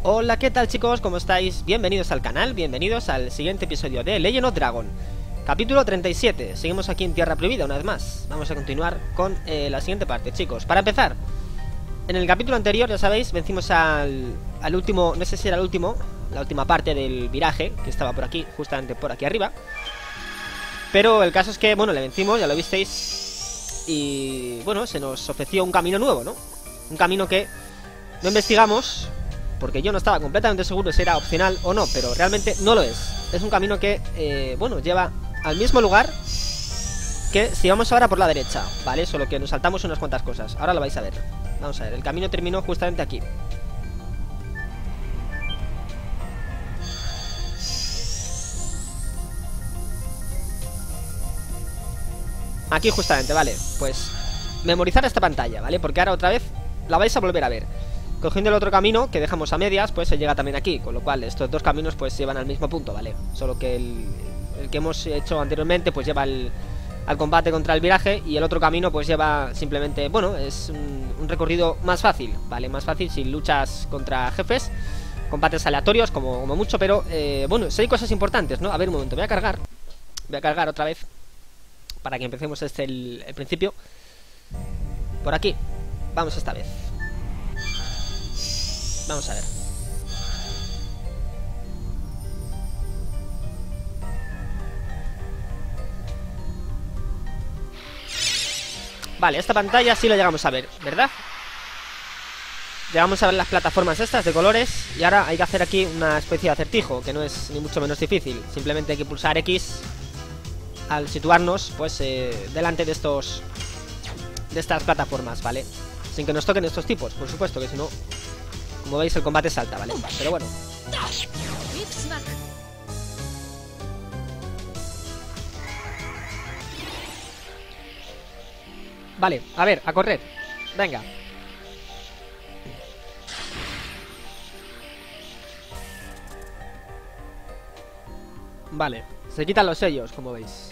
Hola, ¿qué tal chicos? ¿Cómo estáis? Bienvenidos al canal, bienvenidos al siguiente episodio de Legend of Dragon. Capítulo 37, seguimos aquí en Tierra Prohibida una vez más. Vamos a continuar con la siguiente parte, chicos. Para empezar, en el capítulo anterior, ya sabéis, vencimos al último, no sé si era el último, la última parte del viraje, que estaba por aquí, justamente por aquí arriba. Pero el caso es que, bueno, le vencimos, ya lo visteis. Y, bueno, se nos ofreció un camino nuevo, ¿no? Un camino que no investigamos, porque yo no estaba completamente seguro si era opcional o no, pero realmente no lo es. Es un camino que, bueno, lleva al mismo lugar que si vamos ahora por la derecha, ¿vale? Solo que nos saltamos unas cuantas cosas. Ahora lo vais a ver. Vamos a ver, el camino terminó justamente aquí. Aquí justamente, vale. Pues memorizar esta pantalla, ¿vale? Porque ahora otra vez la vais a volver a ver. Cogiendo el otro camino que dejamos a medias, pues se llega también aquí. Con lo cual estos dos caminos pues llevan al mismo punto, ¿vale? Solo que el que hemos hecho anteriormente pues lleva al combate contra el viraje. Y el otro camino pues lleva simplemente, bueno, es un recorrido más fácil, ¿vale? Más fácil si luchas contra jefes, combates aleatorios como mucho. Pero, bueno, si hay cosas importantes, ¿no? A ver, un momento, voy a cargar otra vez para que empecemos el principio. Por aquí, vamos esta vez. Vamos a ver. Vale, esta pantalla sí la llegamos a ver, ¿verdad? Llegamos a ver las plataformas estas de colores. Y ahora hay que hacer aquí una especie de acertijo, que no es ni mucho menos difícil. Simplemente hay que pulsar X al situarnos, pues, delante de estas plataformas, ¿vale? Sin que nos toquen estos tipos, por supuesto, que si no, como veis, el combate salta, ¿vale? Pero bueno. Vale, a ver, a correr. Venga. Vale, se quitan los sellos, como veis.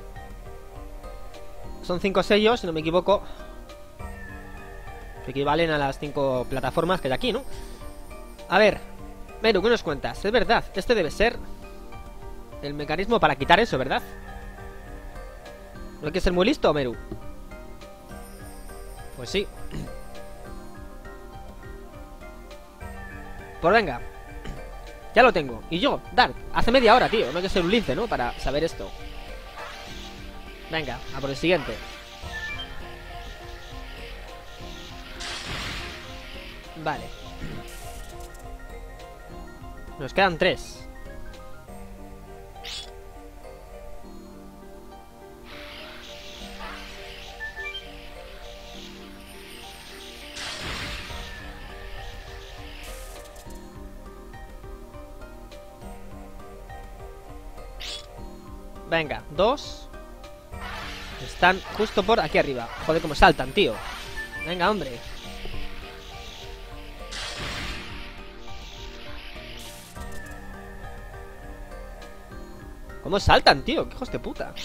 Son 5 sellos, si no me equivoco, que equivalen a las 5 plataformas que hay aquí, ¿no? A ver, Meru, ¿qué nos cuentas? Es verdad, este debe ser el mecanismo para quitar eso, ¿verdad? ¿No hay que ser muy listo, Meru? Pues sí. Pues venga, ya lo tengo. Y yo, Dark, hace media hora, tío. No hay que ser un lince, ¿no? Para saber esto. Venga, a por el siguiente. Vale. Nos quedan 3. Venga, 2. Están justo por aquí arriba. Joder, cómo saltan, tío. Venga, hombre. ¿Cómo saltan, tío? ¿Qué hijos de puta?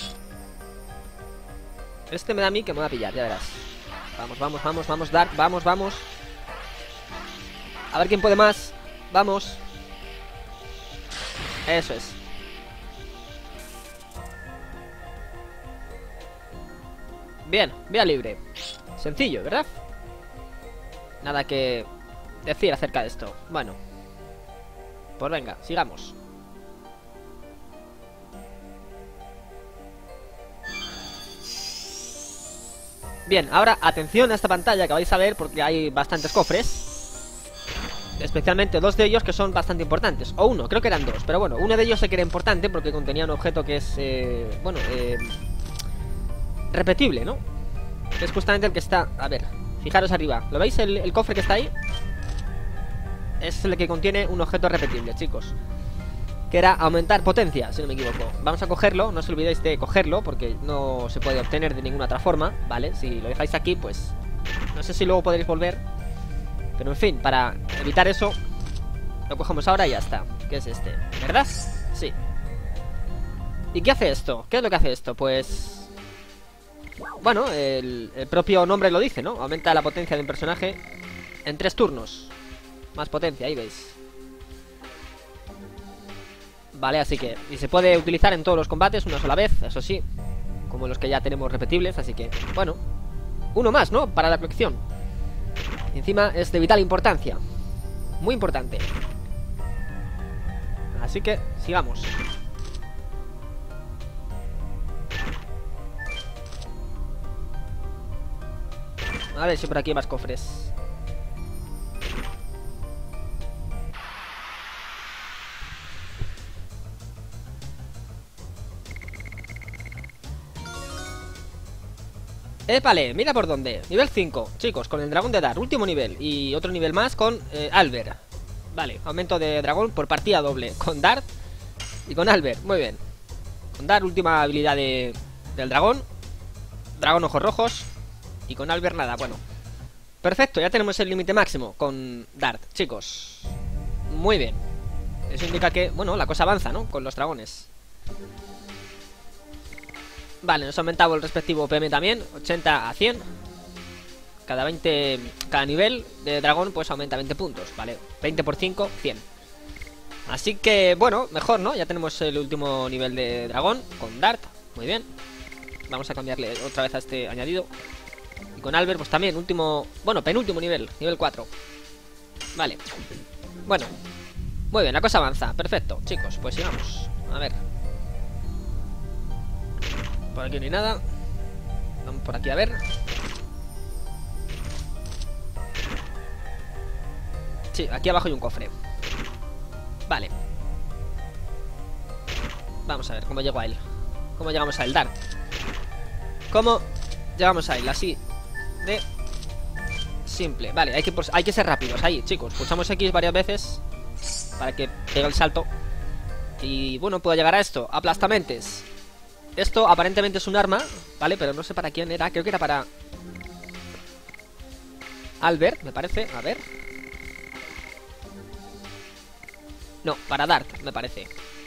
Este me da a mí que me va a pillar, ya verás. Vamos, vamos, vamos, vamos, Dark. Vamos, vamos. A ver quién puede más. Vamos. Eso es. Bien, vía libre. Sencillo, ¿verdad? Nada que decir acerca de esto. Bueno, pues venga, sigamos. Bien, ahora atención a esta pantalla que vais a ver, porque hay bastantes cofres. Especialmente 2 de ellos que son bastante importantes. O uno, creo que eran 2, pero bueno, uno de ellos sí que era importante porque contenía un objeto que es, bueno, repetible, ¿no? Es justamente el que está, a ver, fijaros arriba. ¿Lo veis el cofre que está ahí? Es el que contiene un objeto repetible, chicos, que era aumentar potencia, si no me equivoco. Vamos a cogerlo, no os olvidéis de cogerlo, porque no se puede obtener de ninguna otra forma, ¿vale? Si lo dejáis aquí, pues no sé si luego podréis volver, pero en fin, para evitar eso, lo cogemos ahora y ya está. ¿Qué es este? ¿Verdad? Sí. ¿Y qué hace esto? ¿Qué es lo que hace esto? Pues, bueno, el propio nombre lo dice, ¿no? Aumenta la potencia de un personaje en 3 turnos. Más potencia, ahí veis. Vale, así que... Y se puede utilizar en todos los combates una sola vez, eso sí. Como los que ya tenemos repetibles, así que... Bueno, uno más, ¿no? Para la colección. Y encima es de vital importancia. Muy importante. Así que, sigamos. A ver si por aquí hay más cofres. Épale, mira por dónde. Nivel 5, chicos, con el dragón de Dar, último nivel. Y otro nivel más con Albert. Vale, aumento de dragón por partida doble. Con Dart y con Albert, muy bien. Con Dart, última habilidad del dragón. Dragón ojos rojos. Y con Albert nada, bueno. Perfecto, ya tenemos el límite máximo con Dart, chicos. Muy bien. Eso indica que, bueno, la cosa avanza, ¿no? Con los dragones. Vale, nos ha aumentado el respectivo PM también, 80 a 100. Cada nivel de dragón pues aumenta 20 puntos, vale, 20 por 5, 100. Así que, bueno, mejor, ¿no? Ya tenemos el último nivel de dragón con Dart, muy bien. Vamos a cambiarle otra vez a este añadido. Y con Albert pues también, penúltimo nivel, nivel 4. Vale. Bueno, muy bien, la cosa avanza, perfecto, chicos, pues sigamos. A ver. Por aquí no hay nada. Vamos por aquí a ver. Sí, aquí abajo hay un cofre. Vale. Vamos a ver cómo llego a él. ¿Cómo llegamos a él? Dart. ¿Cómo llegamos a él? Así de simple. Vale, hay que ser rápidos. Ahí, chicos, pulsamos X varias veces para que pegue el salto. Y bueno, puedo llegar a esto. Aplastamentes. Esto aparentemente es un arma, ¿vale? Pero no sé para quién era, creo que era para Albert, me parece, a ver. No, para Dart, me parece.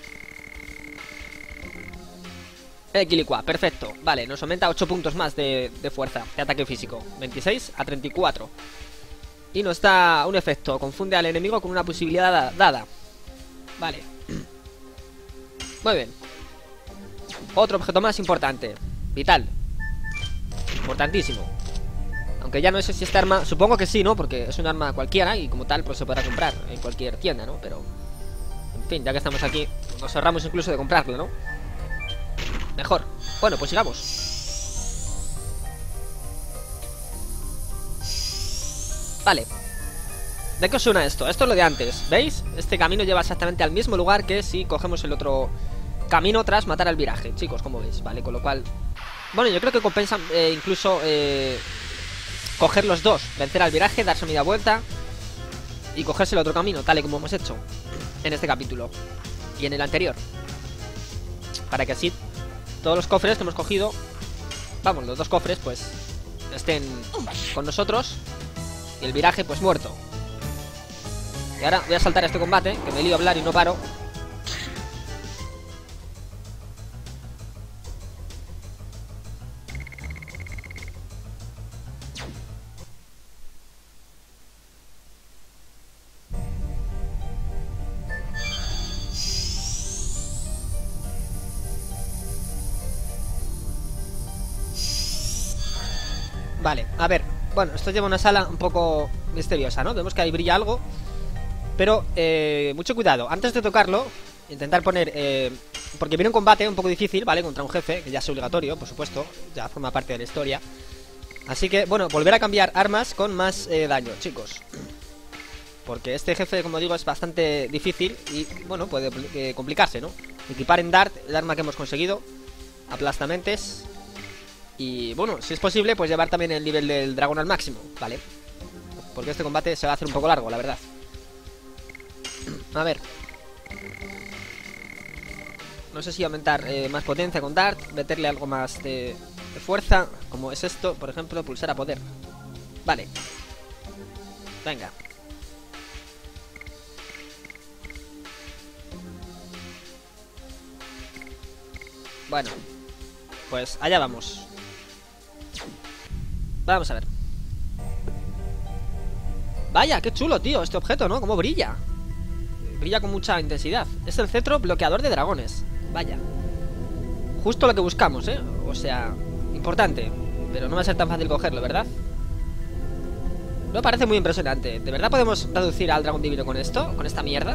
Equilicua, perfecto. Vale, nos aumenta 8 puntos más de fuerza, de ataque físico, 26 a 34. Y nos da un efecto, confunde al enemigo con una posibilidad dada. Vale. Muy bien. Otro objeto más importante. Vital. Importantísimo. Aunque ya no sé si este arma... Supongo que sí, ¿no? Porque es un arma cualquiera y como tal pues se podrá comprar en cualquier tienda, ¿no? Pero... En fin, ya que estamos aquí, nos ahorramos incluso de comprarlo, ¿no? Mejor. Bueno, pues sigamos. Vale. ¿De qué os suena esto? Esto es lo de antes, ¿veis? Este camino lleva exactamente al mismo lugar que si cogemos el otro... camino tras matar al viraje, chicos, como veis, vale, con lo cual... Bueno, yo creo que compensa incluso coger los dos, vencer al viraje, darse media vuelta y cogerse el otro camino, tal y como hemos hecho en este capítulo y en el anterior. Para que así todos los cofres que hemos cogido, vamos, los dos cofres, pues estén con nosotros y el viraje pues muerto. Y ahora voy a saltar este combate, que me lío a hablar y no paro. Vale, a ver. Bueno, esto lleva una sala un poco misteriosa, ¿no? Vemos que ahí brilla algo. Pero, mucho cuidado. Antes de tocarlo, intentar poner... porque viene un combate un poco difícil, ¿vale? Contra un jefe, que ya es obligatorio, por supuesto. Ya forma parte de la historia. Así que, bueno, volver a cambiar armas con más daño, chicos. Porque este jefe, como digo, es bastante difícil y, bueno, puede complicarse, ¿no? Equipar en Dart el arma que hemos conseguido. Aplastamentes. Y, bueno, si es posible, pues llevar también el nivel del dragón al máximo, ¿vale? Porque este combate se va a hacer un poco largo, la verdad. A ver. No sé si aumentar más potencia con Dart, meterle algo más de fuerza, como es esto, por ejemplo, pulsar a poder. Vale. Venga. Bueno, pues allá vamos. Vamos a ver. Vaya, qué chulo, tío, este objeto, ¿no? Cómo brilla. brilla con mucha intensidad. Es el cetro bloqueador de dragones. Vaya. Justo lo que buscamos, ¿eh? O sea, importante. Pero no va a ser tan fácil cogerlo, ¿verdad? Me parece muy impresionante. ¿De verdad podemos reducir al dragón divino con esto? ¿Con esta mierda?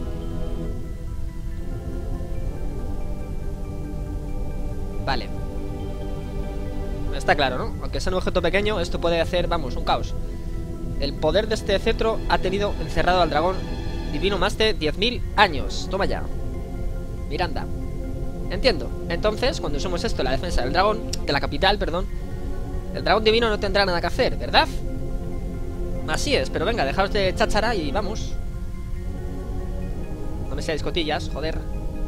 Vale. Está claro, ¿no? Aunque sea un objeto pequeño, esto puede hacer, vamos, un caos. El poder de este cetro ha tenido encerrado al dragón divino más de 10.000 años. Toma ya. Miranda. Entiendo. Entonces, cuando usemos esto en la defensa del dragón, de la capital, perdón, el dragón divino no tendrá nada que hacer, ¿verdad? Así es, pero venga, dejaos de cháchara y vamos. No me seáis cotillas, joder.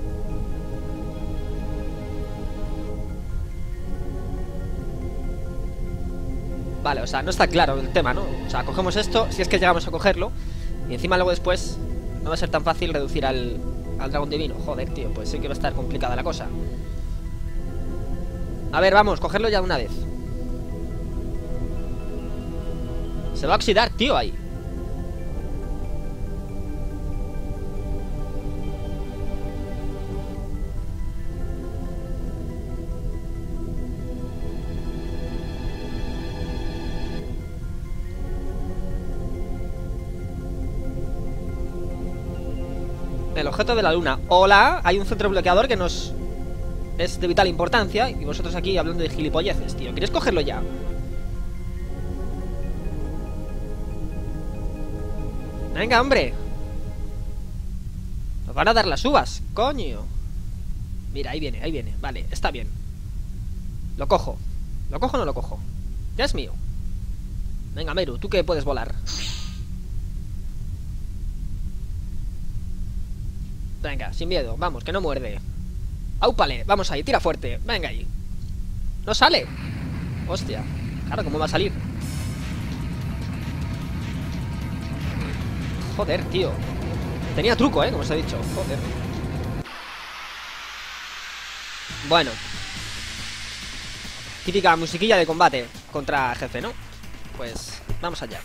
Vale, o sea, no está claro el tema, ¿no? O sea, cogemos esto, si es que llegamos a cogerlo, y encima luego después no va a ser tan fácil reducir al dragón divino. Joder, tío, pues sí que va a estar complicada la cosa. A ver, vamos, cogerlo ya de una vez. Se va a oxidar, tío, ahí. El objeto de la luna. Hola, hay un centro bloqueador que nos es de vital importancia. Y vosotros aquí hablando de gilipolleces, tío. ¿Queréis cogerlo ya? Venga, hombre. Nos van a dar las uvas, coño. Mira, ahí viene, ahí viene. Vale, está bien. Lo cojo. ¿Lo cojo o no lo cojo? Ya es mío. Venga, Meru, tú que puedes volar. Venga, sin miedo, vamos, que no muerde. ¡Áupale! Vamos ahí, tira fuerte. Venga ahí. ¡No sale! Hostia, claro, ¿cómo va a salir? Joder, tío. Tenía truco, como os he dicho. Joder. Bueno. Típica musiquilla de combate contra jefe, ¿no? Pues vamos allá.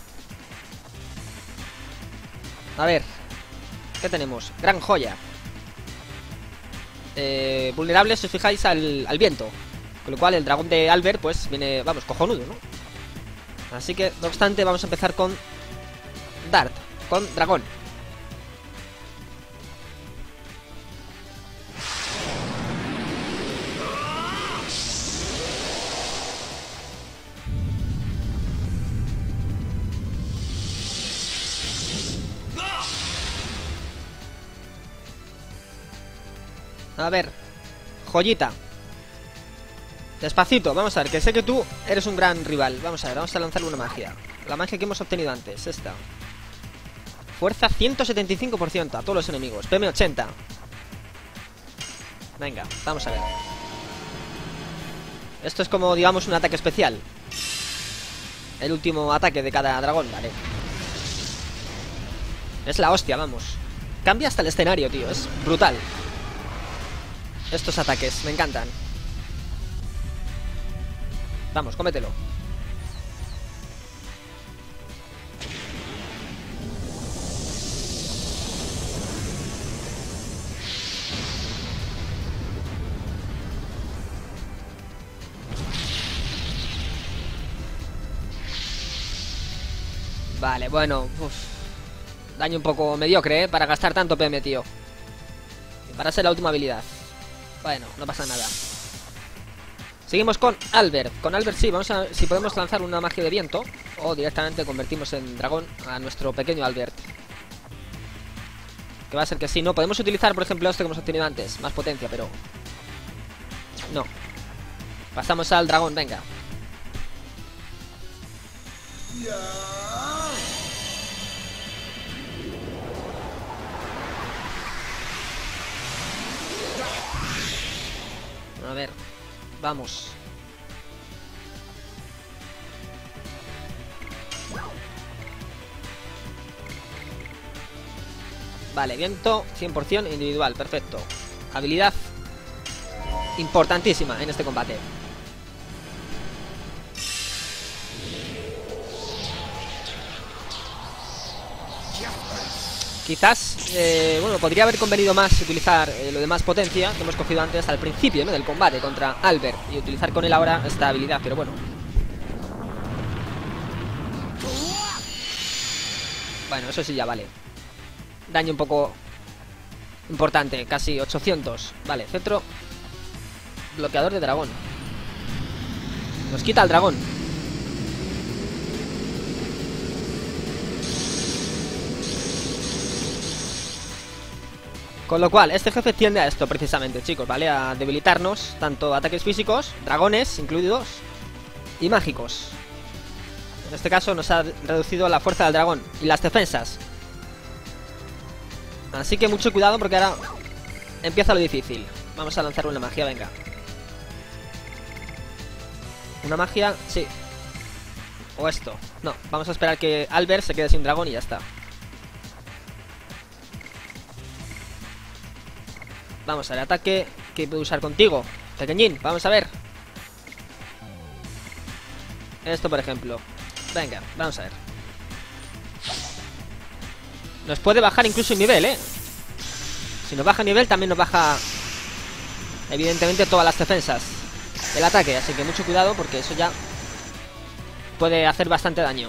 A ver. ¿Qué tenemos? Gran joya. Vulnerable si os fijáis al viento. Con lo cual el dragón de Albert pues viene, vamos, cojonudo, ¿no? Así que, no obstante, vamos a empezar con Dart, con dragón. A ver, joyita. Despacito, vamos a ver, que sé que tú eres un gran rival. Vamos a ver, vamos a lanzarle una magia. La magia que hemos obtenido antes, esta. Fuerza 175% a todos los enemigos. PM 80. Venga, vamos a ver. Esto es como, digamos, un ataque especial. El último ataque de cada dragón, vale. Es la hostia, vamos. Cambia hasta el escenario, tío, es brutal. Estos ataques, me encantan. Vamos, cómetelo. Vale, bueno, daño un poco mediocre, para gastar tanto PM, tío. Y para ser la última habilidad. Bueno, no pasa nada. Seguimos con Albert. Con Albert sí, vamos a ver si podemos lanzar una magia de viento. O directamente convertimos en dragón a nuestro pequeño Albert. Que va a ser que sí, ¿no? Podemos utilizar, por ejemplo, este que hemos obtenido antes. Más potencia, pero... no. Pasamos al dragón, venga. A ver, vamos. Vale, viento 100% individual, perfecto. Habilidad importantísima en este combate. Quizás, bueno, podría haber convenido más utilizar lo de más potencia que hemos cogido antes al principio, ¿no?, del combate contra Albert, y utilizar con él ahora esta habilidad, pero bueno. Bueno, eso sí ya vale. Daño un poco importante, casi 800. Vale, cetro. Bloqueador de dragón. Nos quita el dragón. Con lo cual, este jefe tiende a esto precisamente, chicos, ¿vale? A debilitarnos tanto ataques físicos, dragones incluidos, y mágicos. En este caso nos ha reducido la fuerza del dragón y las defensas. Así que mucho cuidado porque ahora empieza lo difícil. Vamos a lanzar una magia, venga. Una magia, sí. O esto, no, vamos a esperar que Albert se quede sin dragón y ya está. Vamos al ataque que puedo usar contigo, pequeñín, vamos a ver. Esto por ejemplo. Venga, vamos a ver. Nos puede bajar incluso el nivel, ¿eh? Si nos baja el nivel también nos baja, evidentemente, todas las defensas, el ataque, así que mucho cuidado porque eso ya puede hacer bastante daño.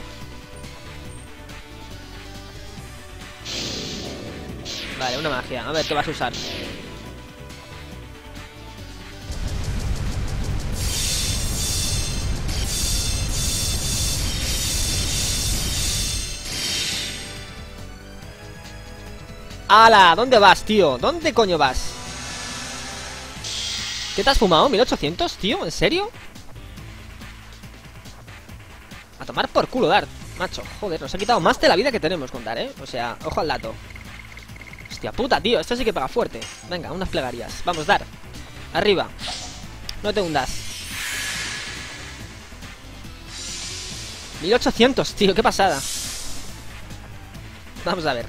Vale, una magia, a ver qué vas a usar. ¡Hala! ¿Dónde vas, tío? ¿Dónde coño vas? ¿Qué te has fumado? ¿1800, tío? ¿En serio? A tomar por culo, Dart, macho. Joder, nos ha quitado más de la vida que tenemos con Dart, ¿eh? O sea, ojo al dato. Hostia puta, tío, esto sí que pega fuerte. Venga, unas plegarias. Vamos, Dart. Arriba. No te hundas. 1800, tío, qué pasada. Vamos a ver.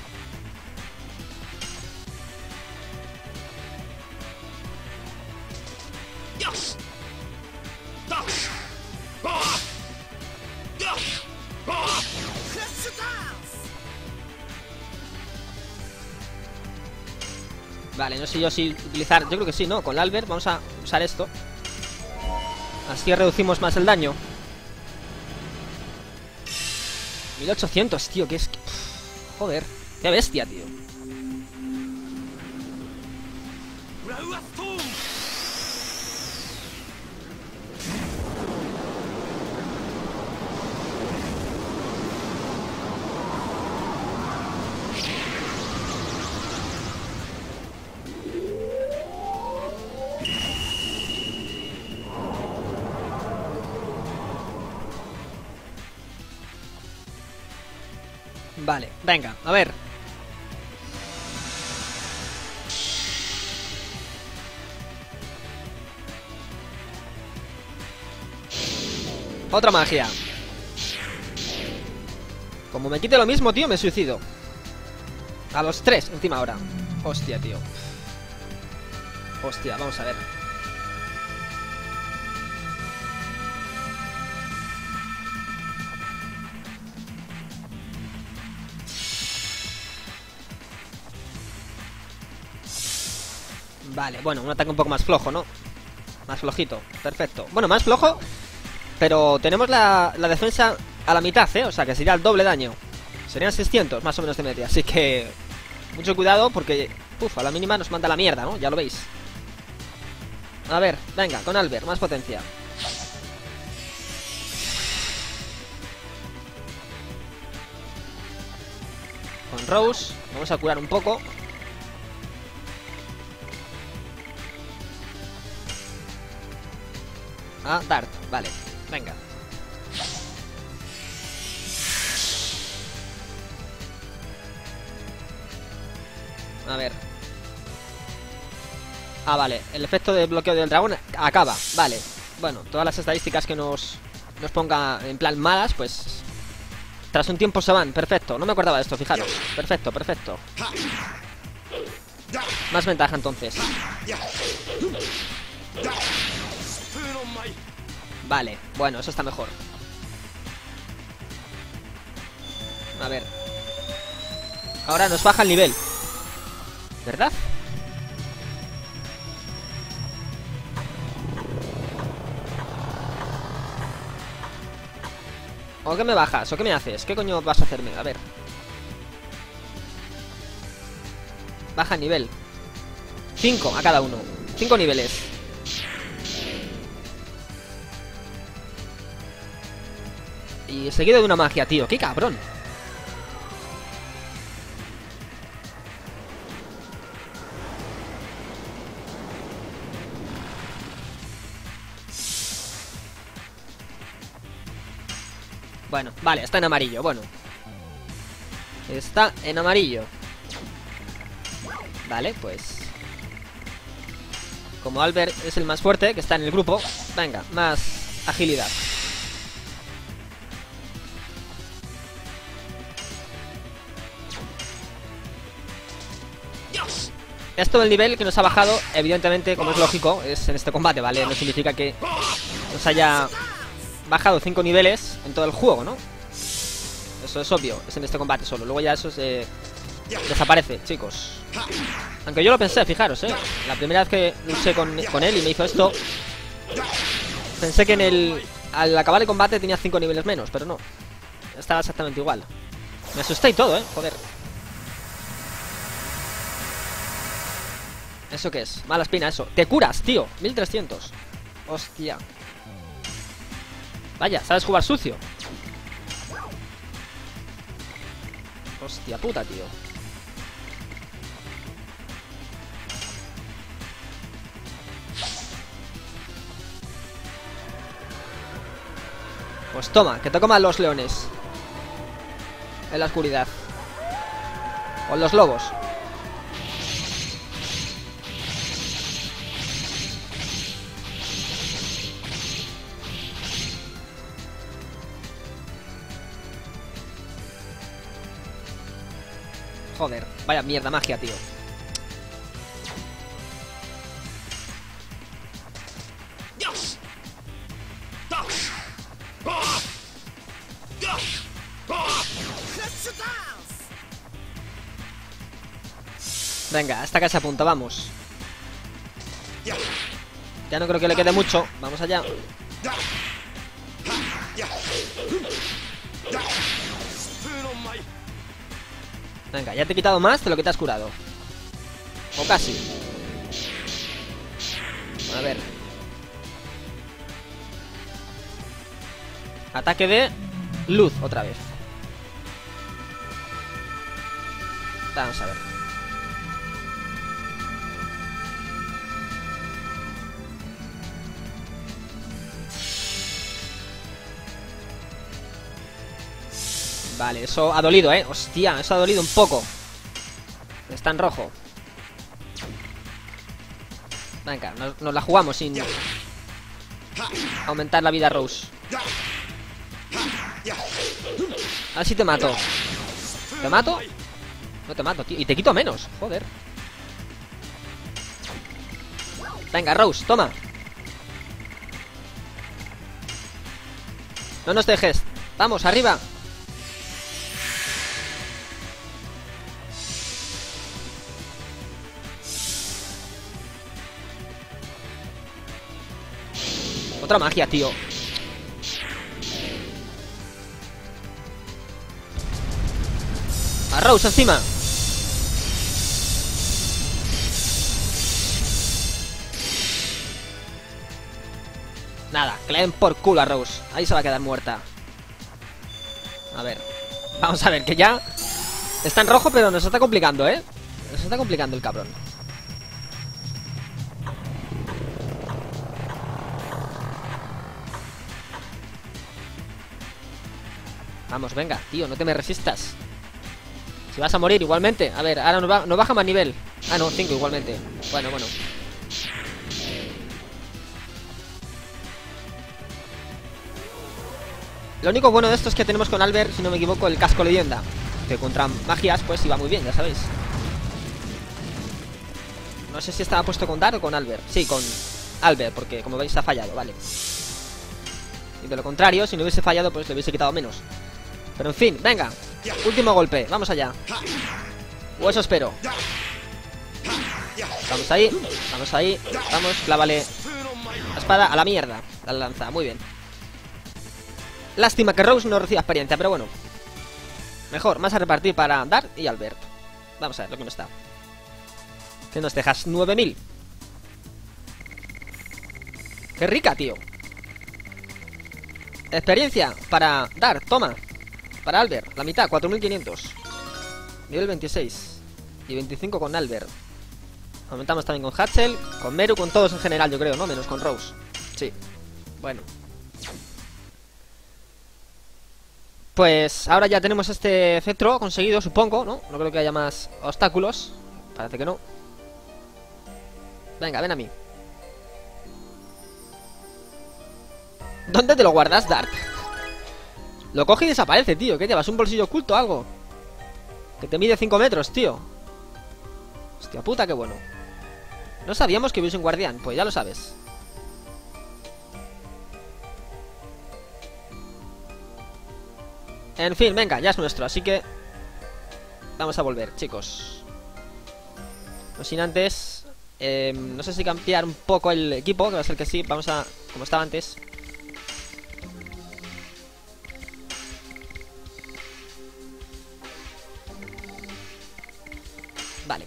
Vale, no sé yo si utilizar. Yo creo que sí, ¿no? Con Albert vamos a usar esto. Así reducimos más el daño. 1800, tío, que es... Joder, qué bestia, tío. Vale, venga, a ver. Otra magia. Como me quite lo mismo, tío, me suicido. A los 3, última hora. Hostia, tío. Hostia, vamos a ver. Vale, bueno, un ataque un poco más flojo, ¿no? Más flojito, perfecto. Bueno, más flojo, pero tenemos la defensa a la mitad, ¿eh? O sea, que sería el doble daño. Serían 600, más o menos de media. Así que mucho cuidado porque, uf, a la mínima nos manda la mierda, ¿no? Ya lo veis. A ver, venga, con Albert, más potencia. Con Rose, vamos a curar un poco. Ah, Dart, vale, venga. A ver. Ah, vale, el efecto de bloqueo del dragón acaba, vale. Bueno, todas las estadísticas que nos ponga en plan malas, pues tras un tiempo se van, perfecto. No me acordaba de esto, fijaros. Perfecto, perfecto. Más ventaja entonces. Vale, bueno, eso está mejor. A ver. Ahora nos baja el nivel, ¿verdad? ¿O qué me bajas? ¿O qué me haces? ¿Qué coño vas a hacerme? A ver. Baja el nivel. 5 a cada uno. 5 niveles. Y seguido de una magia, tío. ¡Qué cabrón! Bueno, vale, está en amarillo. Bueno. Está en amarillo. Vale, pues... Como Albert es el más fuerte, que está en el grupo, venga, más agilidad. Esto del nivel que nos ha bajado, evidentemente, como es lógico, es en este combate, ¿vale? No significa que nos haya bajado 5 niveles en todo el juego, ¿no? Eso es obvio, es en este combate solo. Luego ya eso se desaparece, chicos. Aunque yo lo pensé, fijaros, la primera vez que luché con él y me hizo esto, pensé que al acabar el combate tenía 5 niveles menos, pero no. Estaba exactamente igual. Me asusté y todo, joder. ¿Eso qué es? Mala espina, eso. Te curas, tío. 1300. Hostia. Vaya, sabes jugar sucio. Hostia puta, tío. Pues toma, que te coman los leones en la oscuridad. O los lobos. Joder, vaya mierda magia, tío. Venga, hasta que se apunta, vamos. Ya no creo que le quede mucho. Vamos allá. Venga, ya te he quitado más de lo que te has curado. O casi. A ver. Ataque de luz, otra vez. Vamos a ver. Vale, eso ha dolido, hostia, eso ha dolido un poco. Está en rojo. Venga, nos la jugamos sin aumentar la vida a Rose. A ver si te mato. ¿Te mato? No te mato, tío. Y te quito menos, joder. Venga, Rose, toma. No nos dejes. Vamos, arriba. Otra magia, tío. A Rose encima. Nada, que le den por culo a Rose. Ahí se va a quedar muerta. A ver. Vamos a ver, que ya está en rojo, pero nos está complicando, Nos está complicando el cabrón. Vamos, venga, tío, no te me resistas. Si vas a morir igualmente. A ver, ahora nos baja más nivel. Ah, no, 5 igualmente. Bueno, bueno. Lo único bueno de esto es que tenemos con Albert, si no me equivoco, el casco leyenda, que contra magias pues iba muy bien, ya sabéis. No sé si estaba puesto con Dar o con Albert. Sí, con Albert, porque como veis ha fallado, vale. Y de lo contrario, si no hubiese fallado, pues le hubiese quitado menos. Pero en fin, venga. Último golpe, vamos allá. O eso espero. Vamos ahí, vamos ahí. Vamos, clávale la espada a la mierda. La lanza, muy bien. Lástima que Rose no reciba experiencia, pero bueno. Mejor, más a repartir para Dart y Albert. Vamos a ver lo que nos da. ¿Qué nos dejas? 9000. Qué rica, tío. Experiencia para Dart, toma. Para Albert, la mitad, 4500. Nivel 26. Y 25 con Albert. Aumentamos también con Hatchel, con Meru, con todos en general, yo creo, ¿no? Menos con Rose. Sí. Bueno. Pues ahora ya tenemos este cetro conseguido, supongo, ¿no? No creo que haya más obstáculos. Parece que no. Venga, ven a mí. ¿Dónde te lo guardas, Dart? Lo coge y desaparece, tío. ¿Qué llevas? ¿Un bolsillo oculto o algo? Que te mide 5 metros, tío. Hostia puta, qué bueno. No sabíamos que hubiese un guardián. Pues ya lo sabes. En fin, venga, ya es nuestro, así que vamos a volver, chicos. No sin antes no sé si cambiar un poco el equipo, que va a ser que sí. Vamos a, como estaba antes. Vale.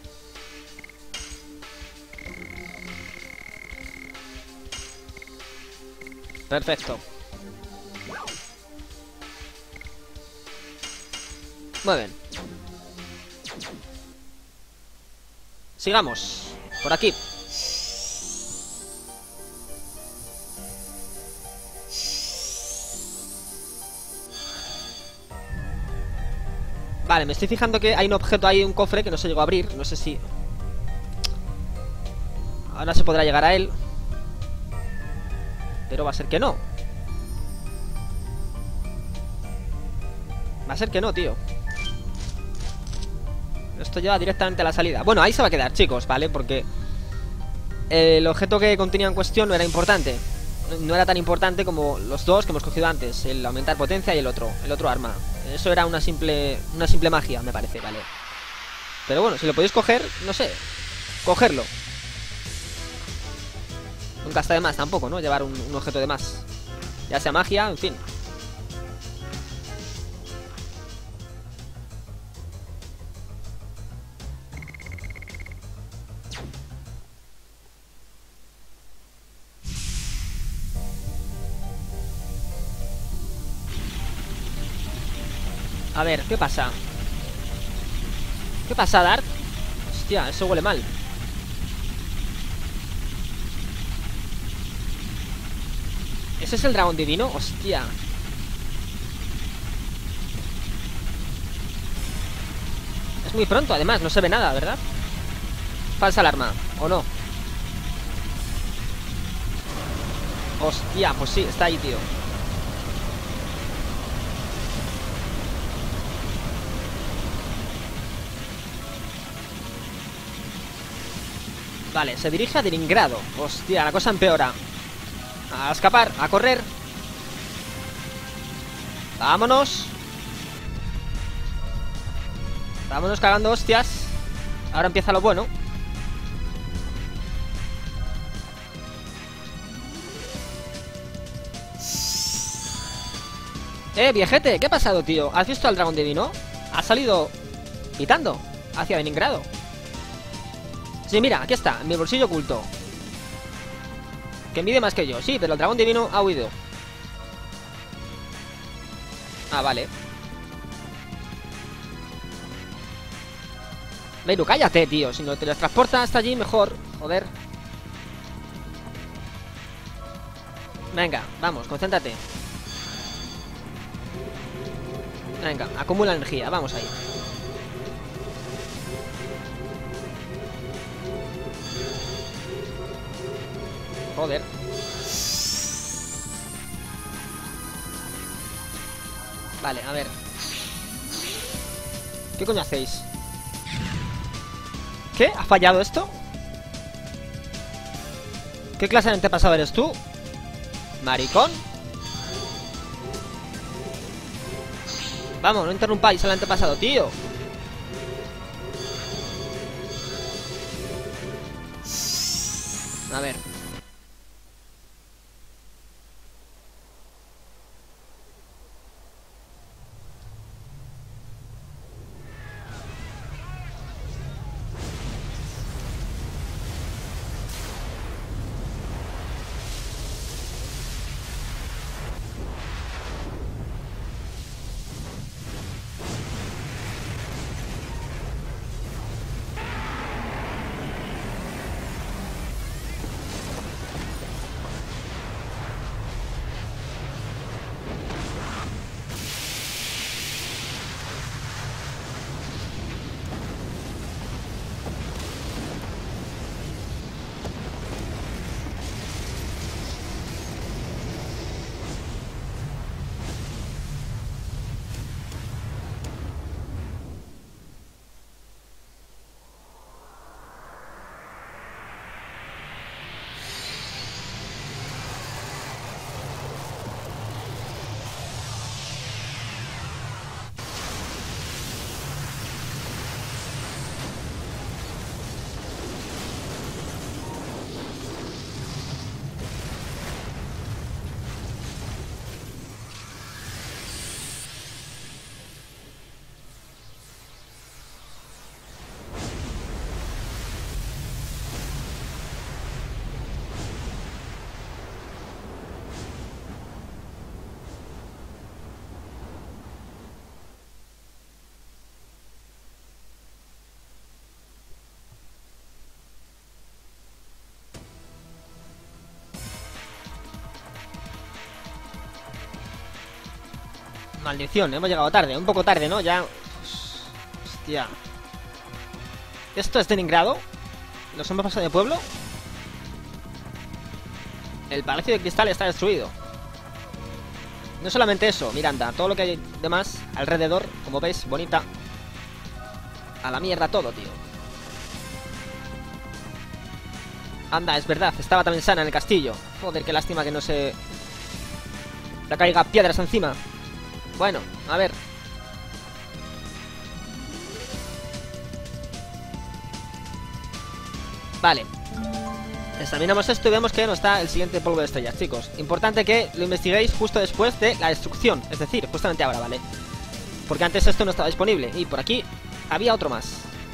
Perfecto. Muy bien. Sigamos. Por aquí. Vale, me estoy fijando que hay un objeto ahí, un cofre que no se llegó a abrir. No sé si ahora se podrá llegar a él, pero va a ser que no. Va a ser que no, tío. Esto lleva directamente a la salida. Bueno, ahí se va a quedar, chicos, ¿vale? Porque el objeto que contenía en cuestión no era importante. No era tan importante como los dos que hemos cogido antes. El aumentar potencia y el otro arma. Eso era una simple magia, me parece, ¿vale? Pero bueno, si lo podéis coger, no sé, cogerlo. Nunca está de más tampoco, ¿no? Llevar un objeto de más. Ya sea magia, en fin. A ver, ¿qué pasa? ¿Qué pasa, Dart? Hostia, eso huele mal. ¿Ese es el dragón divino? Hostia. Es muy pronto, además, no se ve nada, ¿verdad? Falsa alarma, ¿o no? Hostia, pues sí, está ahí, tío. Vale, se dirige a Deringrado. Hostia, la cosa empeora. A escapar, a correr. Vámonos. Vámonos cagando hostias. Ahora empieza lo bueno. Viejete, ¿qué ha pasado, tío? ¿Has visto al dragón divino? Ha salido pitando hacia Deringrado. Sí, mira, aquí está, en mi bolsillo oculto. Que mide más que yo, sí, pero el dragón divino ha huido. Ah, vale. Meru, cállate, tío. Si no te transportas hasta allí, mejor. Joder. Venga, vamos, concéntrate. Venga, acumula energía, vamos ahí. Joder. Vale, a ver. ¿Qué coño hacéis? ¿Qué? ¿Ha fallado esto? ¿Qué clase de antepasado eres tú? ¿Maricón? Vamos, no interrumpáis al antepasado, tío. A ver. Maldición, hemos llegado tarde, un poco tarde, ¿no? Ya... Hostia. ¿Esto es Stalingrado? ¿Nos hemos pasado de pueblo? El Palacio de Cristal está destruido. No solamente eso, Miranda, todo lo que hay demás alrededor, como veis, bonita. A la mierda todo, tío. Anda, es verdad, estaba también sana en el castillo. Joder, qué lástima que no se... le caiga piedras encima. Bueno, a ver. Vale. Examinamos esto y vemos que no está el siguiente polvo de estrellas, chicos. Importante que lo investiguéis justo después de la destrucción. Es decir, justamente ahora, ¿vale? Porque antes esto no estaba disponible. Y por aquí había otro más.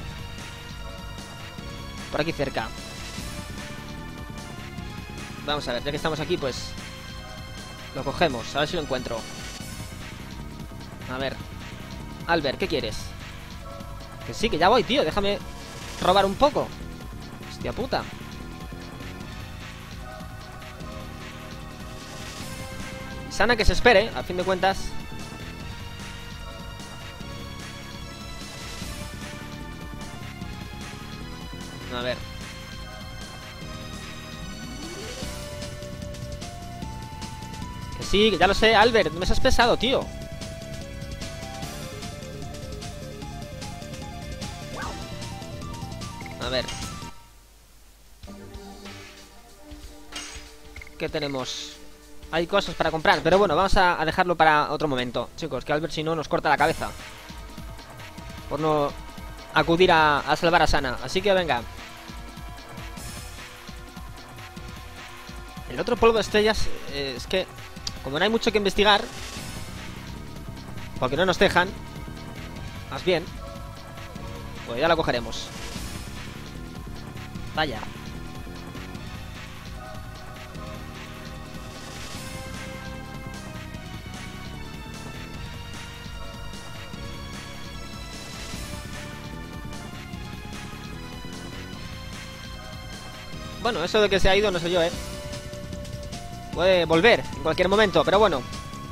Por aquí cerca. Vamos a ver, ya que estamos aquí, pues lo cogemos, a ver si lo encuentro. A ver, Albert, ¿qué quieres? Que sí, que ya voy, tío, déjame robar un poco. Hostia puta. Sana que se espere, a fin de cuentas. A ver. Que sí, que ya lo sé, Albert, no me seas pesado, tío. A ver. ¿Qué tenemos? Hay cosas para comprar, pero bueno, vamos a dejarlo para otro momento, chicos, que Albert si no nos corta la cabeza por no acudir a salvar a Sana. Así que venga. El otro polvo de estrellas, es que como no hay mucho que investigar, porque no nos dejan, más bien, pues ya lo cogeremos. Vaya. Bueno, eso de que se ha ido no sé yo, puede volver en cualquier momento, pero bueno.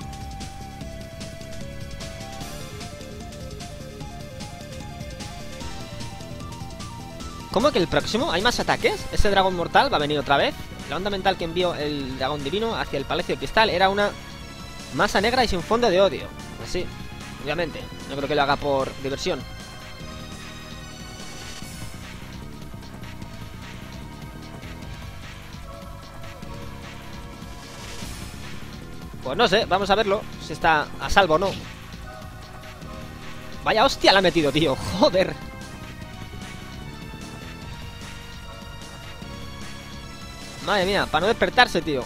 ¿Cómo que el próximo? ¿Hay más ataques? ¿Ese dragón mortal va a venir otra vez? La onda mental que envió el dragón divino hacia el Palacio de Cristal era una masa negra y sin fondo de odio. Así, obviamente. No creo que lo haga por diversión. Pues no sé, vamos a verlo. Si está a salvo o no. Vaya hostia la ha metido, tío. Joder. Madre mía, para no despertarse, tío.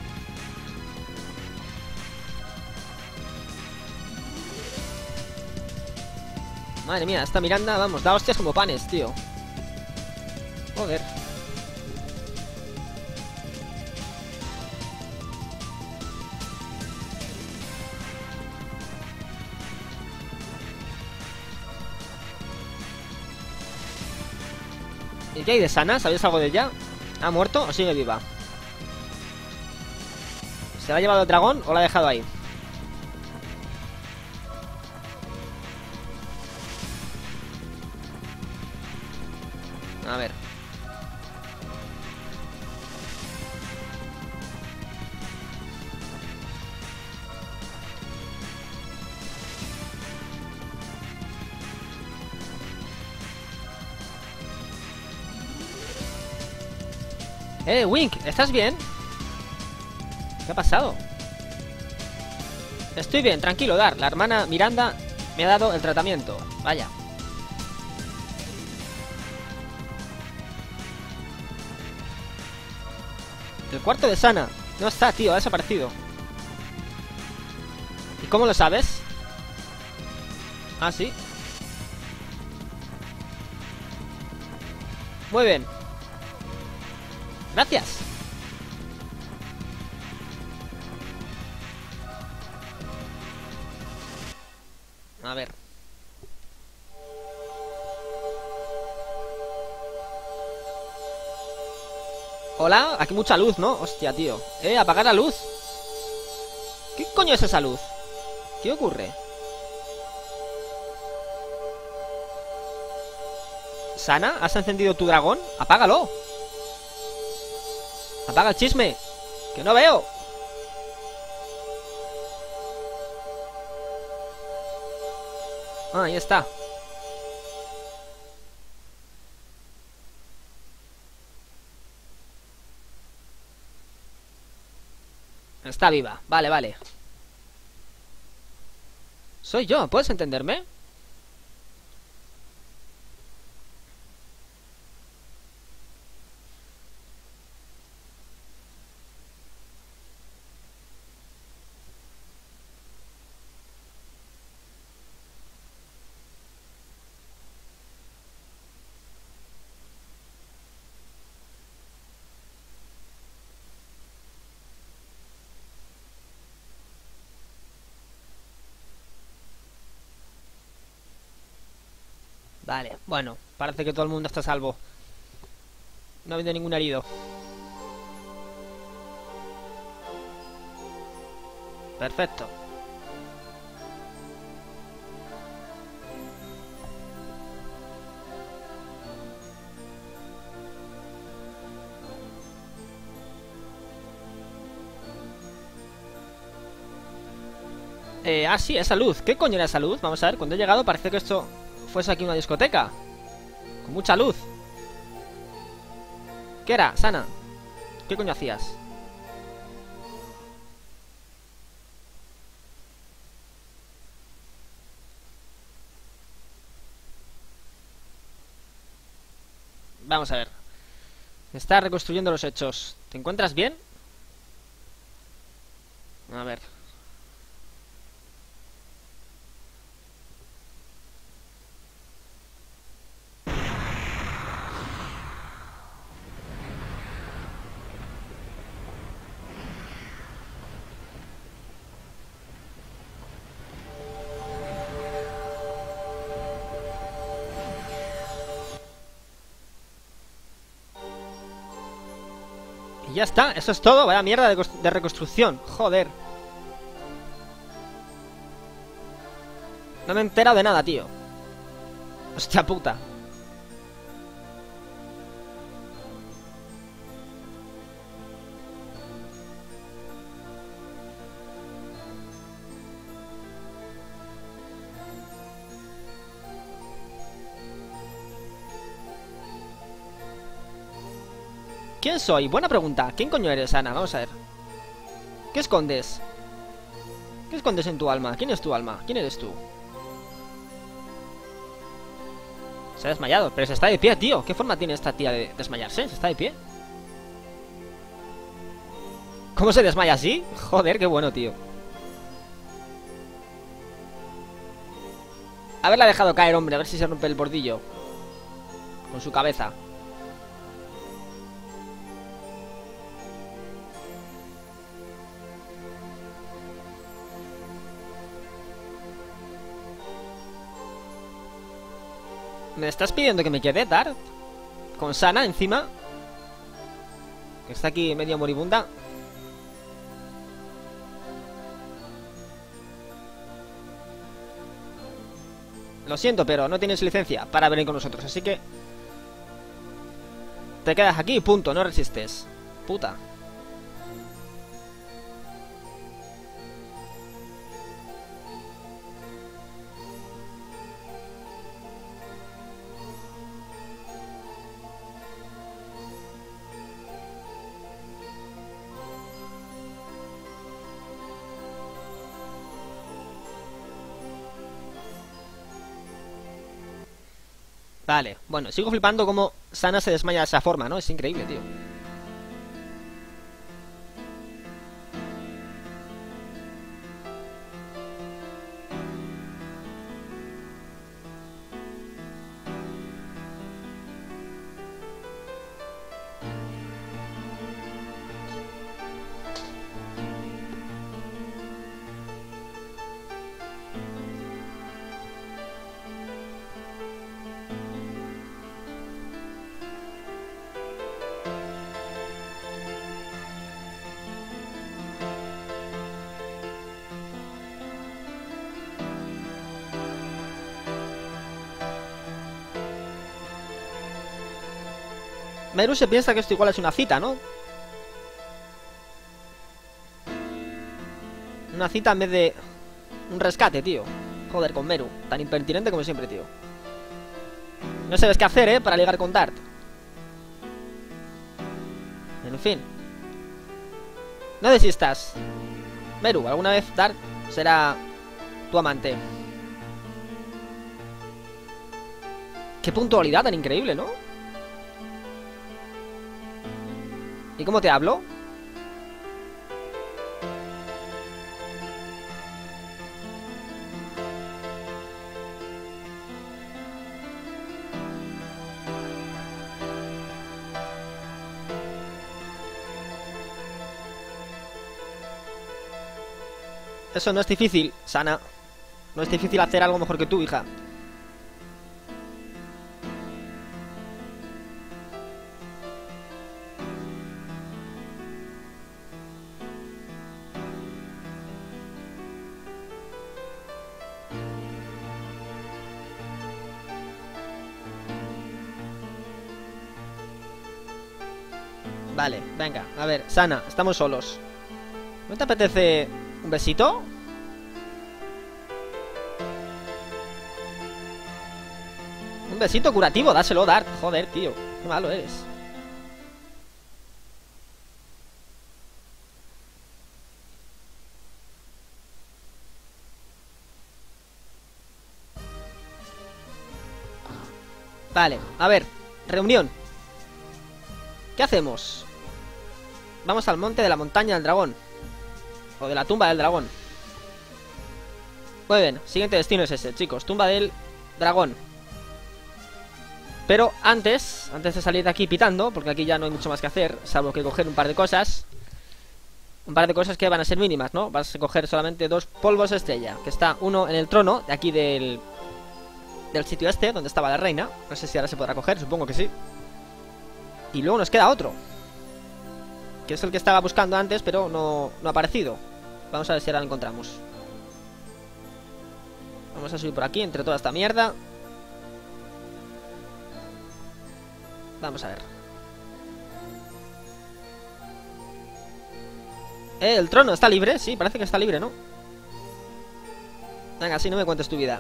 Madre mía, esta Miranda, vamos, da hostias como panes, tío. Joder. ¿Y qué hay de Sana? ¿Sabéis algo de ella? ¿Ha muerto o sigue viva? ¿Se la ha llevado el dragón o la ha dejado ahí? A ver. Wink, ¿estás bien? ¿Qué ha pasado? Estoy bien, tranquilo, Dar. La hermana Miranda me ha dado el tratamiento. Vaya. El cuarto de Sana. No está, tío, ha desaparecido. ¿Y cómo lo sabes? Ah, sí. Muy bien. Gracias. A ver. Hola, aquí mucha luz, ¿no? Hostia, tío. Apagar la luz. ¿Qué coño es esa luz? ¿Qué ocurre? ¿Sana? ¿Has encendido tu dragón? ¡Apágalo! ¡Apaga el chisme! ¡Que no veo! Ah, ahí está. Está viva. Vale, vale. Soy yo, ¿puedes entenderme? Vale, bueno, parece que todo el mundo está a salvo. No ha habido ningún herido. Perfecto. Sí, esa luz. ¿Qué coño era esa luz? Vamos a ver, cuando he llegado parece que esto fuese aquí una discoteca con mucha luz. ¿Qué era, Sana? ¿Qué coño hacías? Vamos a ver. Está reconstruyendo los hechos. ¿Te encuentras bien? A ver. Y ya está, eso es todo. Vaya mierda de reconstrucción. Joder. No me he enterado de nada, tío. Hostia puta. ¿Quién soy? Buena pregunta. ¿Quién coño eres, Ana? Vamos a ver. ¿Qué escondes? ¿Qué escondes en tu alma? ¿Quién es tu alma? ¿Quién eres tú? Se ha desmayado, pero se está de pie, tío. ¿Qué forma tiene esta tía de desmayarse? ¿Se está de pie? ¿Cómo se desmaya así? Joder, qué bueno, tío. Haberla dejado caer, hombre. A ver si se rompe el bordillo con su cabeza. ¿Me estás pidiendo que me quede, Dart? Con Sana encima, que está aquí medio moribunda. Lo siento, pero no tienes licencia para venir con nosotros, así que te quedas aquí, punto, no resistes. Puta. Vale, bueno, sigo flipando como Sana se desmaya de esa forma, ¿no? Es increíble, tío. Meru se piensa que esto igual es una cita, ¿no? Una cita en vez de un rescate, tío. Joder, con Meru, tan impertinente como siempre, tío. No sabes qué hacer, para ligar con Dart. En fin. No desistas. Meru, alguna vez Dart será tu amante. Qué puntualidad tan increíble, ¿no? ¿Y cómo te hablo? Eso no es difícil, Sana. No es difícil hacer algo mejor que tú, hija. Vale, venga, a ver, Sana, estamos solos. ¿No te apetece un besito? Un besito curativo, dáselo, Dart. Joder, tío, qué malo eres. Vale, a ver, reunión. ¿Qué hacemos? Vamos al monte de la montaña del dragón. O de la tumba del dragón. Muy bien, siguiente destino es ese, chicos. Tumba del dragón. Pero antes de salir de aquí pitando, porque aquí ya no hay mucho más que hacer, salvo que coger un par de cosas. Un par de cosas que van a ser mínimas, ¿no? Vas a coger solamente 2 polvos estrella. Que está uno en el trono de aquí del sitio este, donde estaba la reina. No sé si ahora se podrá coger, supongo que sí. Y luego nos queda otro, que es el que estaba buscando antes, pero no ha aparecido. Vamos a ver si ahora lo encontramos. Vamos a subir por aquí, entre toda esta mierda. Vamos a ver. El trono está libre, sí, parece que está libre, ¿no? Venga, sí, no me cuentes tu vida.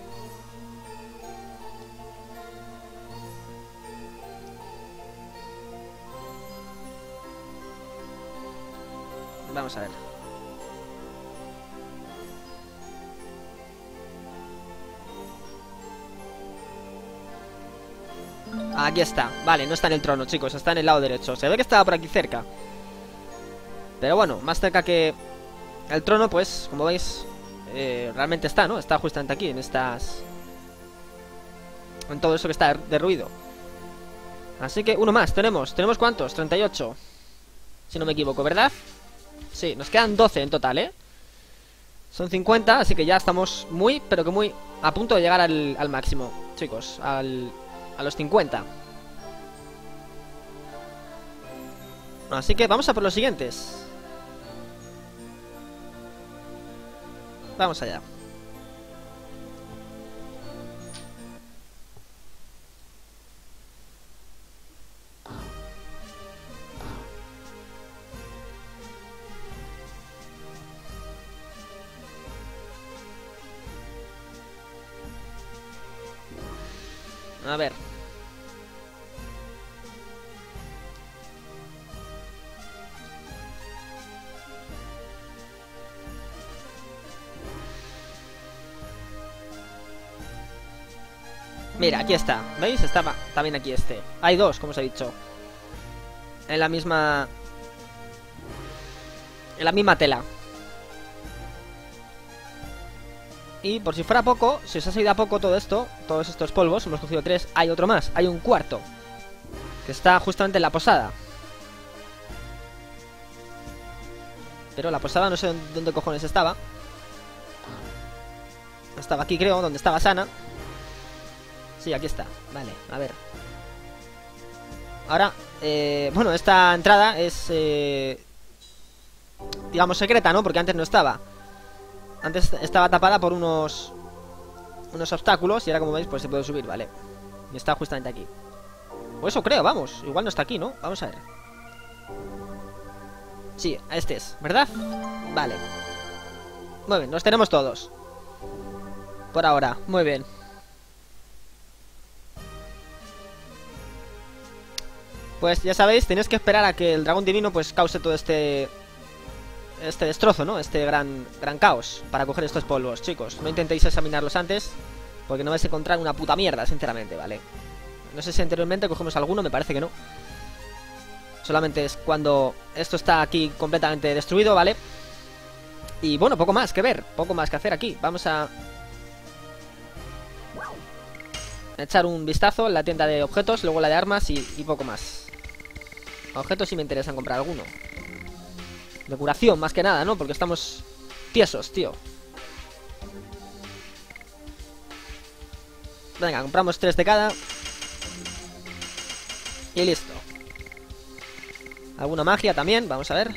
Vamos a ver. Aquí está. Vale, no está en el trono, chicos. Está en el lado derecho. Se ve que estaba por aquí cerca. Pero bueno, más cerca que el trono, pues, como veis, realmente está, ¿no? Está justamente aquí, en estas... en todo eso que está derruido. Así que uno más, tenemos ¿cuántos? 38, si no me equivoco, ¿verdad? Sí, nos quedan 12 en total, ¿eh? Son 50, así que ya estamos muy, pero que muy a punto de llegar al máximo, chicos, a los 50. Así que vamos a por los siguientes. Vamos allá. A ver. Mira, aquí está. ¿Veis? Estaba también aquí este. Hay dos, como os he dicho. En la misma... en la misma tela. Y por si fuera poco, si os ha salido a poco todo esto, todos estos polvos, hemos cogido 3, hay otro más, hay un cuarto, que está justamente en la posada. Pero la posada no sé dónde cojones estaba. Estaba aquí, creo, donde estaba Sana. Sí, aquí está, vale, a ver. Ahora, bueno, esta entrada es, digamos, secreta, ¿no? Porque antes no estaba. Antes estaba tapada por unos obstáculos y ahora, como veis, pues se puede subir, ¿vale? Y está justamente aquí. O eso creo, vamos. Igual no está aquí, ¿no? Vamos a ver. Sí, este es, ¿verdad? Vale. Muy bien, los tenemos todos. Por ahora, muy bien. Pues ya sabéis, tenéis que esperar a que el dragón divino pues cause todo este destrozo, ¿no? Este gran caos para coger estos polvos, chicos. No intentéis examinarlos antes, porque no vais a encontrar una puta mierda, sinceramente, ¿vale? No sé si anteriormente cogemos alguno, me parece que no. Solamente es cuando esto está aquí completamente destruido, ¿vale? Y bueno, poco más que ver, poco más que hacer aquí. Vamos a echar un vistazo en la tienda de objetos, luego la de armas y poco más. Objetos sí me interesan comprar alguno. De curación, más que nada, ¿no? Porque estamos tiesos, tío. Venga, compramos 3 de cada. Y listo. Alguna magia también, vamos a ver.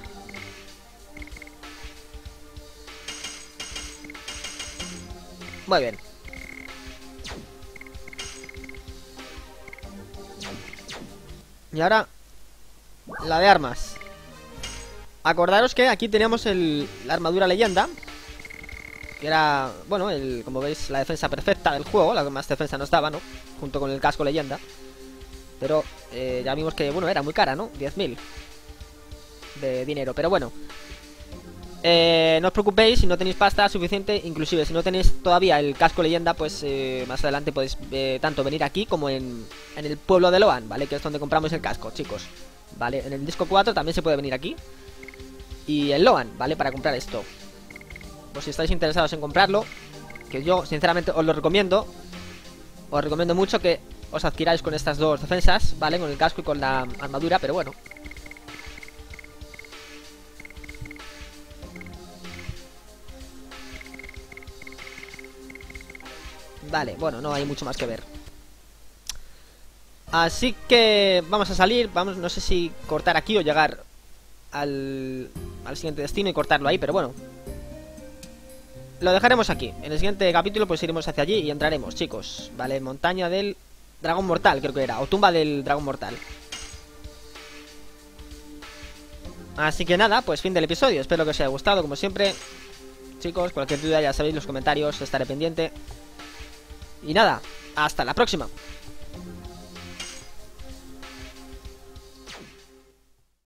Muy bien. Y ahora la de armas. Acordaros que aquí teníamos la armadura leyenda, que era, bueno, como veis, la defensa perfecta del juego, la que más defensa nos daba, ¿no? Junto con el casco leyenda. Pero ya vimos que, bueno, era muy cara, ¿no? 10.000 de dinero, pero bueno. No os preocupéis si no tenéis pasta suficiente. Inclusive si no tenéis todavía el casco leyenda, pues más adelante podéis tanto venir aquí como en el pueblo de Loan, ¿vale? Que es donde compramos el casco, chicos, ¿vale? En el disco 4 también se puede venir aquí. Y en Loan, ¿vale? Para comprar esto. Pues si estáis interesados en comprarlo, que yo sinceramente os lo recomiendo. Os recomiendo mucho que os adquiráis con estas dos defensas, ¿vale? Con el casco y con la armadura, pero bueno. Vale, bueno, no hay mucho más que ver. Así que vamos a salir. Vamos, no sé si cortar aquí o llegar al siguiente destino y cortarlo ahí, pero bueno, lo dejaremos aquí. En el siguiente capítulo pues iremos hacia allí y entraremos, chicos. Vale, montaña del dragón mortal, creo que era, o tumba del dragón mortal. Así que nada, pues fin del episodio. Espero que os haya gustado, como siempre. Chicos, cualquier duda ya sabéis, los comentarios, estaré pendiente. Y nada, hasta la próxima.